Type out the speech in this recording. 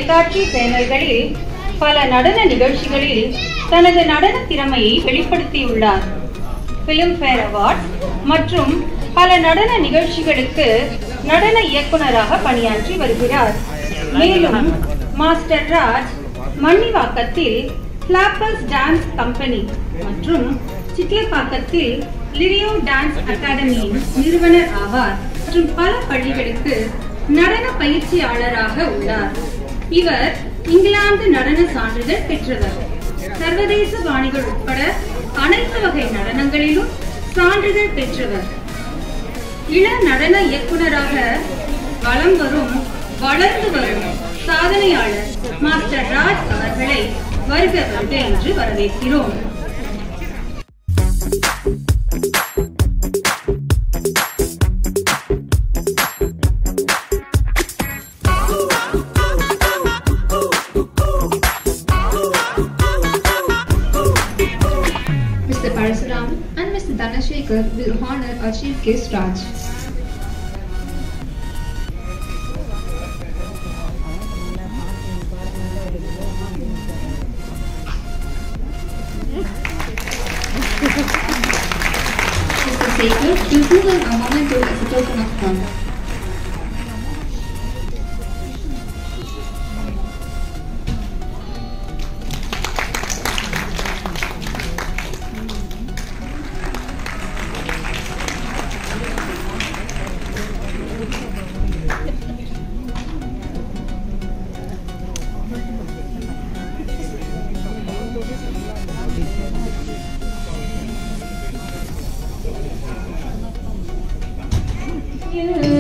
தொலைக்காட்சி சேனல்களில் பல நடன நிகழ்ச்சிகளில் தனது நடன திறமையை வெளிப்படுத்தியுள்ளார். பிலிம்பேர் அவார்ட் மற்றும் பல நடன நிகழ்ச்சிகளுக்கு நடன இயக்குனராக பணியாற்றி வருகிறார். மேலும் மாஸ்டர் ராஜ் மன்னிவாக்கத்தில் ஃபிளாப்பர்ஸ் டான்ஸ் கம்பெனி மற்றும் சிட்லப்பாக்கத்தில் லிரியோ டான்ஸ் அகாடமியின் நிறுவனர் ஆவார். மற்றும் பல பள்ளிகளுக்கு நடன பயிற்சியாளராக உள்ளார். இவர் இங்கிலாந்து நடன சான்றிதழ் பெற்றவர். சர்வதேச வாணிகள் உட்பட அனைத்து வகை நடனங்களிலும் சான்றிதழ் பெற்றவர். இள நடன இயக்குனராக வளர்ந்து வரும் சாதனையாளர் மாஸ்டர் ராஜ் அவர்களை வருக வருக என்று வரவேற்கிறோம். Mr. Parasuram and Mr. Dhanashekar will honor our Chief Guest Raj. Mr. Sekar will do a moment as a token of honor. You